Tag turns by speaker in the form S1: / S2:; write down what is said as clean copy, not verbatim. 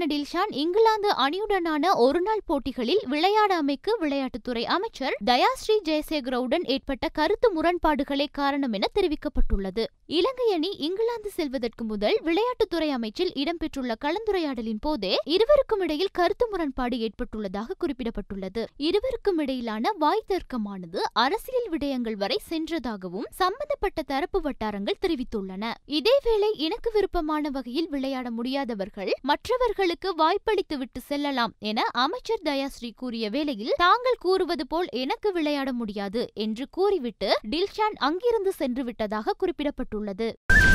S1: டில்ஷான் இங்கிலாந்து அணியுடனான ஒருநாள் போட்டிகளில் விளையாடாமைக்கு விளையாட்டுத்துறை அமைச்சர் தயாஸ்ரீ ஜெயசேகரவுடன் ஏற்பட்ட கருத்து முரண்பாடுகளே காரணம் என தெரிவிக்கப்பட்டுள்ளது. இலங்கை அணி இங்கிலாந்து செல்வதற்கு முதல் விளையாட்டுத்துறை அமைச்சில் இடம்பெற்றுள்ள கலந்துரையாடலின் போதே இருவருக்கும் இடையில் கருத்து முரண்பாடு ஏற்பட்டுள்ளதாக குறிப்பிடப்பட்டுள்ளது. இருவருக்கும் இடையிலான வாய் தர்க்கமானது அரசியல் விடயங்கள் வரை சென்றதாகவும் சம்பந்தப்பட்ட தரப்பு வட்டாரங்கள் தெரிவித்துள்ளன. இதேவேளை எனக்கு விருப்பமான வகையில் விளையாட முடியாதவர்கள் மற்றவர்களுக்கு வாய்ப்பளித்து விட்டு செல்லலாம் என அமைச்சர் தயாஸ்ரீ கூறிய வேளையில், தாங்கள் கூறுவது போல் எனக்கு விளையாட முடியாது என்று கூறிவிட்டு டில்ஷான் அங்கிருந்து சென்று விட்டதாக குறிப்பிடப்பட்டுள்ளது.